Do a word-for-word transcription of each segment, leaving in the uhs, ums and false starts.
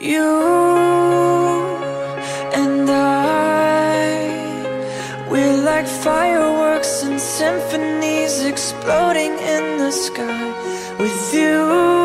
You and I, we're like fireworks and symphonies exploding in the sky. With you,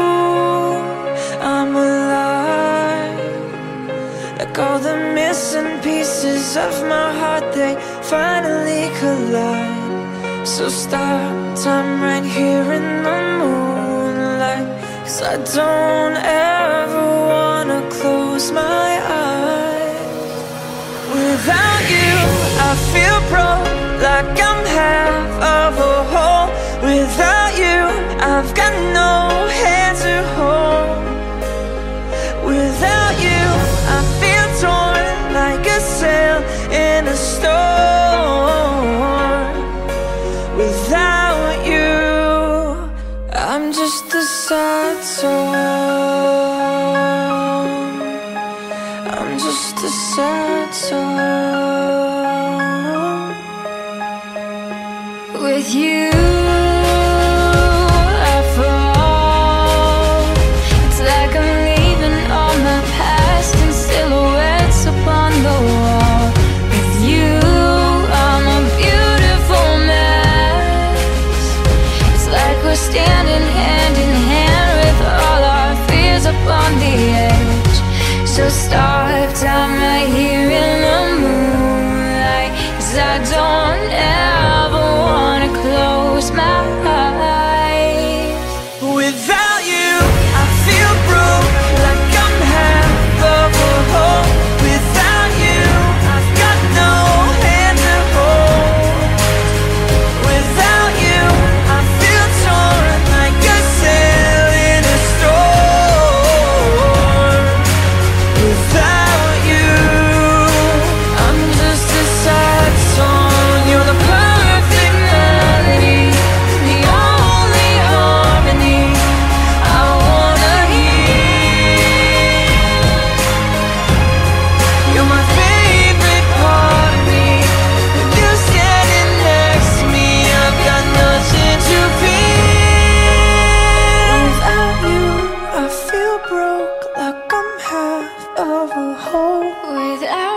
I'm alive. Like all the missing pieces of my heart, they finally collide. So stop time right here in the moonlight, 'cause I don't ever wanna close my eyes. Without you, I feel broke, like I'm half of a whole. Without you, I've got no hand to hold. Without you, I feel torn like a sail in a storm. Without you, I'm just a sad song. I'm just a sad song. With you, I fall. It's like I'm leaving all my past in silhouettes upon the wall. With you, I'm a beautiful mess. It's like we're standing hand in hand with all our fears upon the edge. So stop time right here in the moonlight, 'cause I don't ever wanna close my eyes. Without you, I feel broke, like I'm half of a whole. Without you, I've got no hand to hold. Without you, I feel torn like a sail in a storm. Without you, I'm just a sad song. You're the perfect melody, the only harmony I wanna hear. You're my favorite part of me. With you standing next to me, I've got nothing to fear. Without you, I feel broke, like I'm half of a whole. Without